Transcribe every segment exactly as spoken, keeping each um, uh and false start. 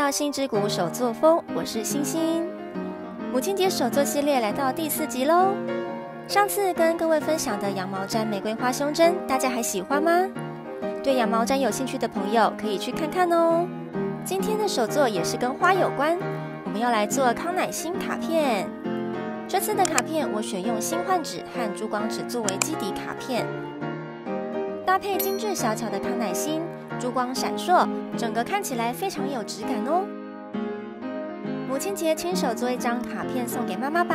到星之谷手作风，我是星星。母亲节手作系列来到第四集喽。上次跟各位分享的羊毛毡玫瑰花胸针，大家还喜欢吗？对羊毛毡有兴趣的朋友可以去看看哦。今天的手作也是跟花有关，我们要来做康乃馨卡片。这次的卡片我选用星幻纸和珠光纸作为基底卡片，搭配精致小巧的康乃馨，珠光闪烁，整个看起来非常有质感哦。母亲节亲手做一张卡片送给妈妈吧。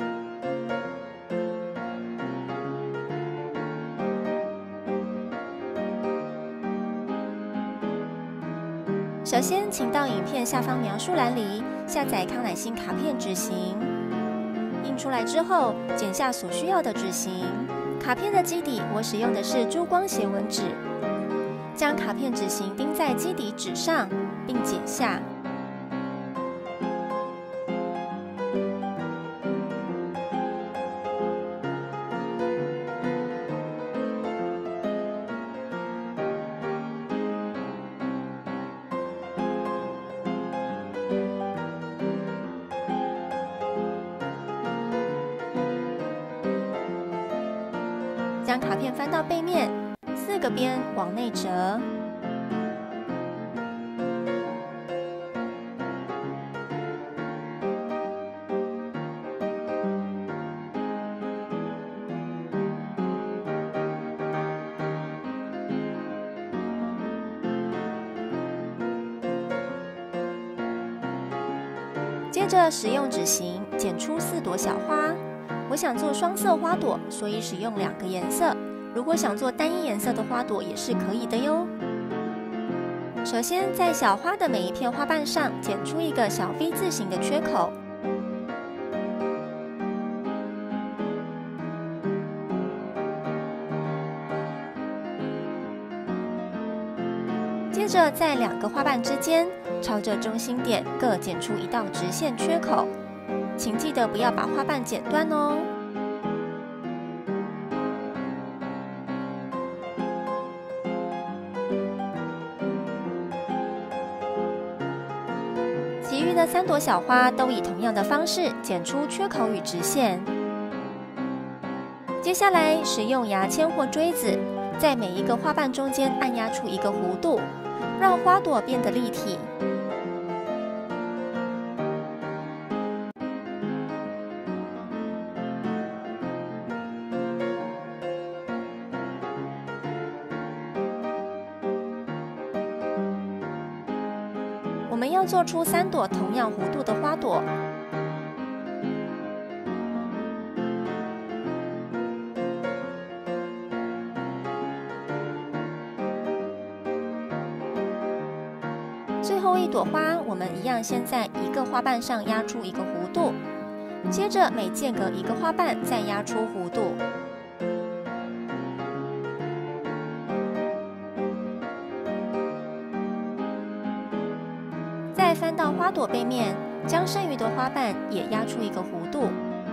首先，请到影片下方描述栏里下载康乃馨卡片纸型，印出来之后剪下所需要的纸型。卡片的基底我使用的是珠光斜纹纸，将卡片纸型钉在基底纸上，并剪下。将卡片翻到背面，四个边往内折。接着使用纸型剪出四朵小花。我想做双色花朵，所以使用两个颜色。如果想做单一颜色的花朵也是可以的哟。首先，在小花的每一片花瓣上剪出一个小 V 字形的缺口。接着，在两个花瓣之间，朝着中心点各剪出一道直线缺口。请记得不要把花瓣剪断哦。其余的三朵小花都以同样的方式剪出缺口与直线。接下来使用牙签或锥子，在每一个花瓣中间按压出一个弧度，让花朵变得立体。我们要做出三朵同样弧度的花朵。最后一朵花，我们一样先在一个花瓣上压出一个弧度，接着每间隔一个花瓣再压出弧度。再翻到花朵背面，将剩余的花瓣也压出一个弧度。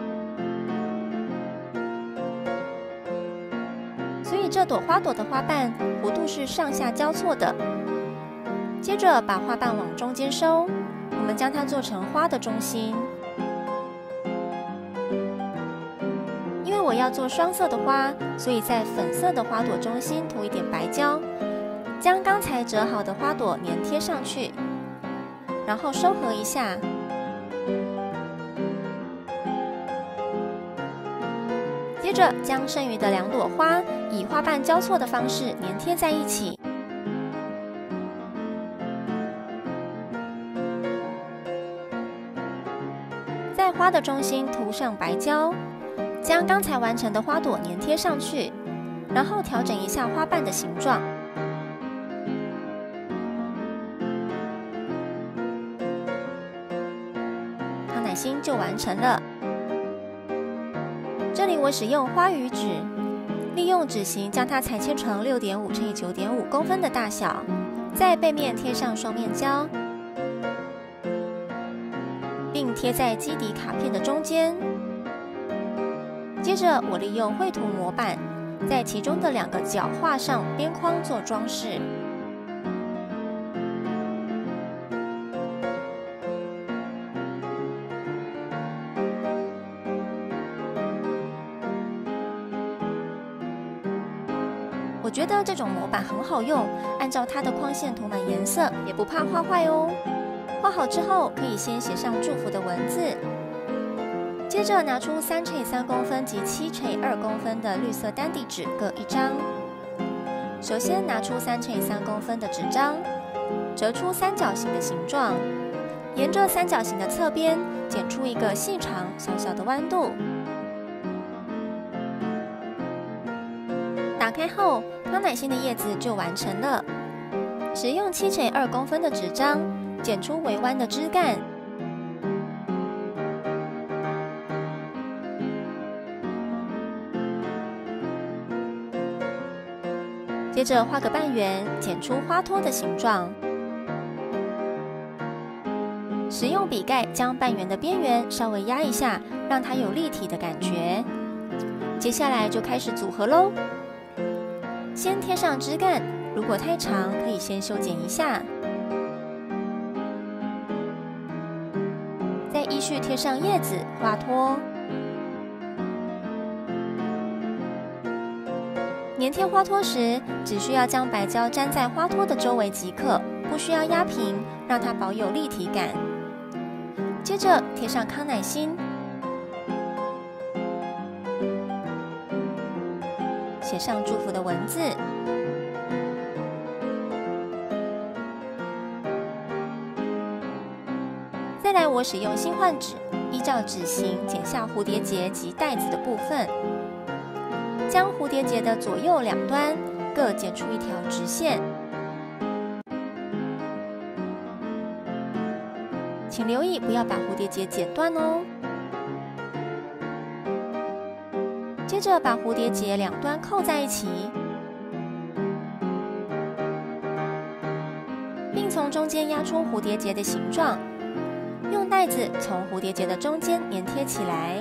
所以这朵花朵的花瓣弧度是上下交错的。接着把花瓣往中间收，我们将它做成花的中心。因为我要做双色的花，所以在粉色的花朵中心涂一点白胶，将刚才折好的花朵粘贴上去。然后收合一下，接着将剩余的两朵花以花瓣交错的方式粘贴在一起。在花的中心涂上白胶，将刚才完成的花朵粘贴上去，然后调整一下花瓣的形状。心就完成了。这里我使用花语纸，利用纸型将它裁切成 六点五乘以九点五 公分的大小，在背面贴上双面胶，并贴在基底卡片的中间。接着我利用绘图模板，在其中的两个角画上边框做装饰。 我觉得这种模板很好用，按照它的框线涂满颜色，也不怕画坏哦。画好之后，可以先写上祝福的文字，接着拿出三乘以三公分及七乘以二公分的绿色单底纸各一张。首先拿出三乘以三公分的纸张，折出三角形的形状，沿着三角形的侧边剪出一个细长小小的弯度。打开后，康乃馨的叶子就完成了。使用七乘以二公分的纸张，剪出微弯的枝干。接着画个半圆，剪出花托的形状。使用笔盖将半圆的边缘稍微压一下，让它有立体的感觉。接下来就开始组合咯。先贴上枝干，如果太长，可以先修剪一下。再依序贴上叶子、花托。粘贴花托时，只需要将白胶粘在花托的周围即可，不需要压平，让它保有立体感。接着贴上康乃馨，写上祝福的文字。再来，我使用新换纸，依照纸型剪下蝴蝶结及带子的部分，将蝴蝶结的左右两端各剪出一条直线。请留意不要把蝴蝶结剪断哦。接着把蝴蝶结两端扣在一起，并从中间压出蝴蝶结的形状，用带子从蝴蝶结的中间粘贴起来。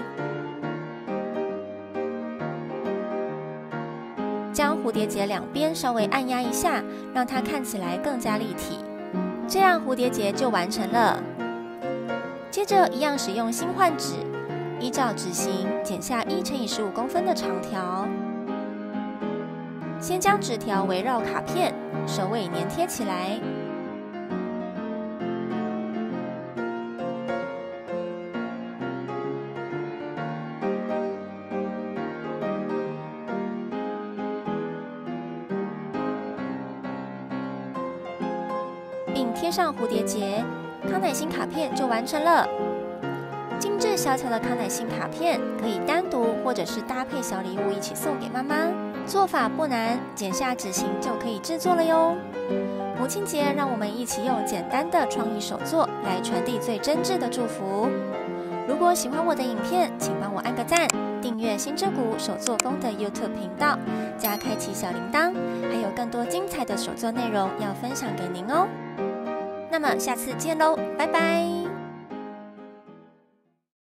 将蝴蝶结两边稍微按压一下，让它看起来更加立体，这样蝴蝶结就完成了。接着一样使用新换纸，依照纸型剪下一乘以十五公分的长条。先将纸条围绕卡片首尾粘贴起来。并贴上蝴蝶结，康乃馨卡片就完成了。精致小巧的康乃馨卡片可以单独或者是搭配小礼物一起送给妈妈。做法不难，剪下纸型就可以制作了哟。母亲节，让我们一起用简单的创意手作来传递最真挚的祝福。如果喜欢我的影片，请帮我按个赞，订阅心之谷手作风的 YouTube 频道，加开启小铃铛，还有更多精彩的手作内容要分享给您哦。那么下次见喽，拜拜。